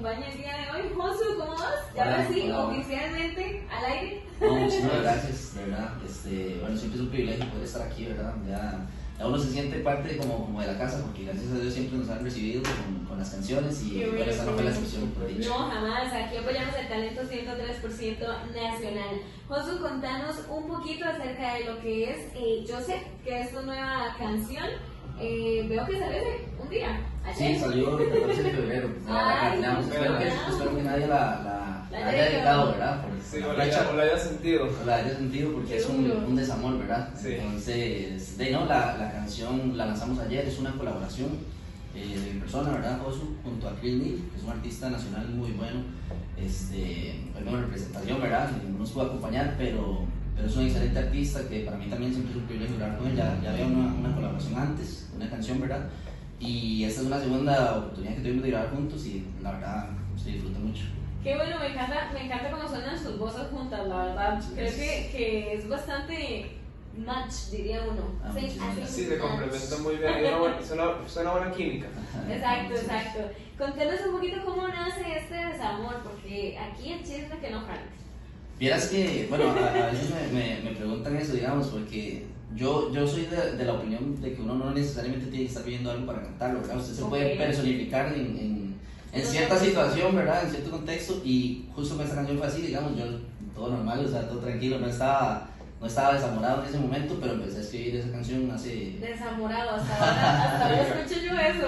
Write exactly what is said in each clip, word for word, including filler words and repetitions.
acompaña el día de hoy. Josu, ¿cómo vas? Ya ahora sí, hola, oficialmente al aire. No, muchísimas gracias, de verdad. Este, bueno, siempre es un privilegio poder estar aquí, ¿verdad? Ya, ya uno se siente parte como, como de la casa, porque gracias a Dios siempre nos han recibido con, con las canciones y Qué bueno, esta no fue la excepción, por dicho. No, jamás. Aquí apoyamos el talento ciento tres por ciento nacional. Josu, contanos un poquito acerca de lo que es eh, Yo sé, que es tu nueva canción. Eh, veo que salió hace un día. ¿Ayer? Sí, salió el catorce de febrero. Ay, la, la, espero, que, espero que nadie la, la, la haya dedicado, ¿verdad? Por, sí, o la, haya, o la haya sentido. O la haya sentido porque Qué es un, un desamor, ¿verdad? Sí. Entonces, de, no, la, la canción la lanzamos ayer, es una colaboración eh, de mi persona, ¿verdad? Josu, junto a Chris Neal, que es un artista nacional muy bueno. Este, bueno, representación, ¿verdad? No nos pudo acompañar, pero, pero es un excelente artista que para mí también siempre es un privilegio hablar con él. Ya, ya había una, una colaboración antes, una canción, ¿verdad? Y esta es una segunda oportunidad que tuvimos de grabar juntos y la verdad se disfruta mucho. Qué bueno, me encanta, me encanta cómo suenan sus voces juntas, la verdad. Creo que, que es bastante match, diría uno. Ah, sí, así sí, se complementa muy bien, hay una buena, suena, suena buena química. Exacto, exacto. Contanos un poquito cómo nace este desamor, porque aquí el chisme que no falta. Vieras que, bueno, a, a veces me, me, me preguntan eso, digamos, porque yo, yo soy de, de la opinión de que uno no necesariamente tiene que estar viviendo algo para cantarlo, ¿verdad? Usted se okay. puede personificar en, en, en cierta situación, ¿verdad? En cierto contexto, y justo con esta canción fue así, digamos, yo todo normal, o sea, todo tranquilo, no estaba, no estaba desamorado en ese momento, pero empecé a escribir esa canción hace... Desamorado, hasta ahora, hasta ahora escucho yo eso,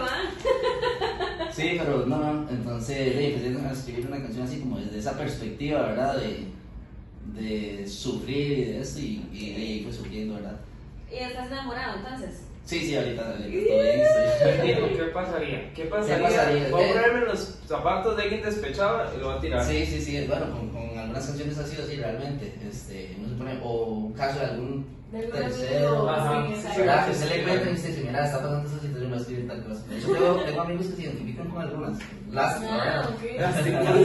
¿ah? Sí, pero no, no, entonces empecé a escribir una canción así como desde esa perspectiva, ¿verdad? De, de sufrir y de esto, y, y de ahí fue surgiendo, ¿verdad? ¿Y estás enamorado entonces? Sí, sí, ahorita, ahorita todo bien, estoy... ¿Qué pasaría? ¿Qué pasaría? ¿Qué pasaría? Voy a ponerme los zapatos de alguien despechado y lo va a tirar. Sí, sí, sí, bueno, con, con algunas canciones ha sido así realmente, este, no se pone, o un caso de algún de tercero, ajá, sí, ¿verdad? Que se le cuenta y dice, mira, está pasando esta situación, va a escribir tal cosa. De hecho, tengo, tengo amigos que se identifican con algunas, las, ah, okay. las,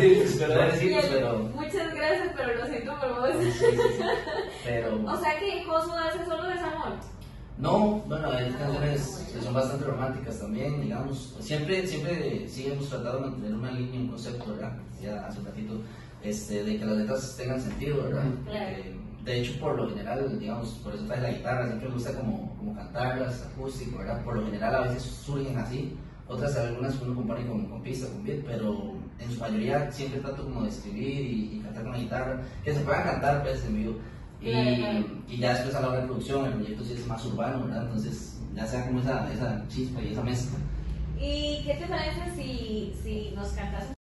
pero... Muchas gracias, pero lo siento por vos. Sí, sí, sí. Pero... O sea que Josu hace solo desamor. No, bueno, hay canciones que son bastante románticas también, digamos. Siempre, siempre sí hemos tratado de mantener una línea, un concepto, ¿verdad? Ya hace un ratito, este, de que las letras tengan sentido, ¿verdad? Claro. Eh, de hecho, por lo general, digamos, por eso trae la guitarra, siempre me gusta como, como cantarlas, acústico, ¿verdad? Por lo general a veces surgen así, otras algunas uno compone con, con pista, con beat, pero en su mayoría siempre trato como de escribir y, y cantar con la guitarra, que se puedan cantar pues en vivo. Y, claro, claro. y ya después a la hora de producción el proyecto sí es más urbano, ¿verdad? Entonces ya sea como esa, esa chispa y esa mezcla. ¿Y qué te parece si, si nos cantas